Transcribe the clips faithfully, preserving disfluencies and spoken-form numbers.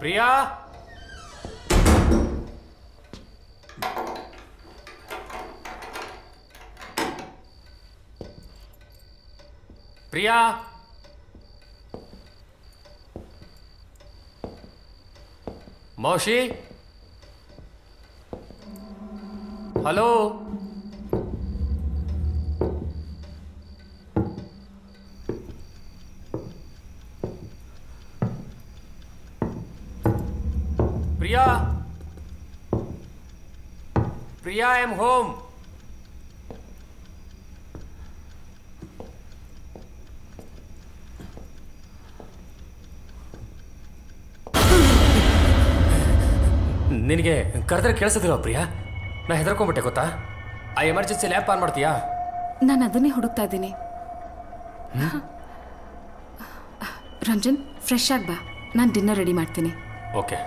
ಪ್ರಿಯಾ ಪ್ರಿಯಾ ಮೌಶಿ hello Priya Priya I am home ನಿನಗೆ ಕರೆದ್ರೆ ಕೇಳಿಸೋದಿಲ್ವ ಪ್ರಿಯಾ? ನಾ ಹೆದರ್ಕೊಂಡ್ಬಿಟ್ಟೆ ಗೊತ್ತಾ? ಆ ಎಮರ್ಜೆನ್ಸಿ ಲ್ಯಾಪ್ ಆನ್ ಮಾಡ್ತೀಯಾ? ನಾನು ಅದನ್ನೇ ಹುಡುಕ್ತಾ ಇದ್ದೀನಿ. ರಂಜನ್, ಫ್ರೆಶ್ ಆಗಿ ಬಾ, ನಾನು ಡಿನ್ನರ್ ರೆಡಿ ಮಾಡ್ತೀನಿ. ಓಕೆ.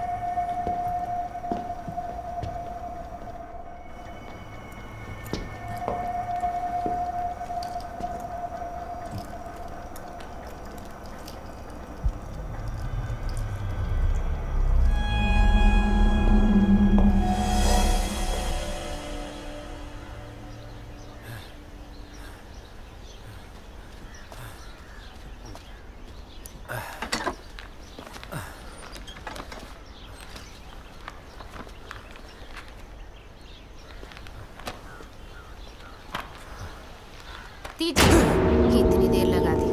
इतनी देर लगा दी.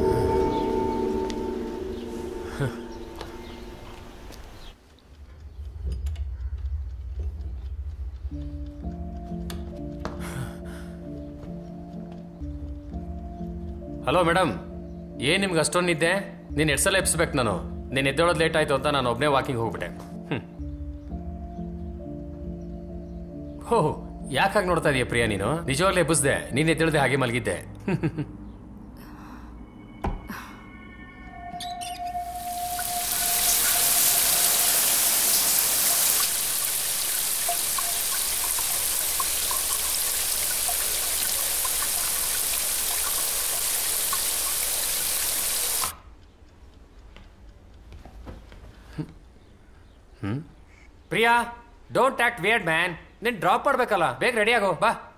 ಹಲೋ ಮೇಡಮ್, ಏನ್ ನಿಮ್ಗೆ ಅಷ್ಟೊಂದು ನಿದ್ದೆ? ನೀನು ಎರಡು ಸಲ ಎಬ್ಸ್ಬೇಕು ನಾನು. ನೀನು ಎದ್ದೇಳೋದು ಲೇಟ್ ಆಯ್ತು ಅಂತ ನಾನು ಒಬ್ಬನೇ ವಾಕಿಂಗ್ ಹೋಗ್ಬಿಟ್ಟೆ. ಹ್ಞೂ ಹೋ, ಯಾಕಾಗಿ ನೋಡ್ತಾ ಇದೀಯ ಪ್ರಿಯಾ? ನೀನು ನಿಜವಾಗ್ಲೂ ಎಬ್ಬಿಸ್ದೆ, ನೀನು ಎದ್ದೇಳದೆ ಹಾಗೆ ಮಲಗಿದ್ದೆ. Priya, don't act weird man. ನೀನು ಡ್ರಾಪ್ ಮಾಡ್ಬೇಕಲ್ಲ, ಬೇಗ ರೆಡಿ ಆಗೋ ಬಾ.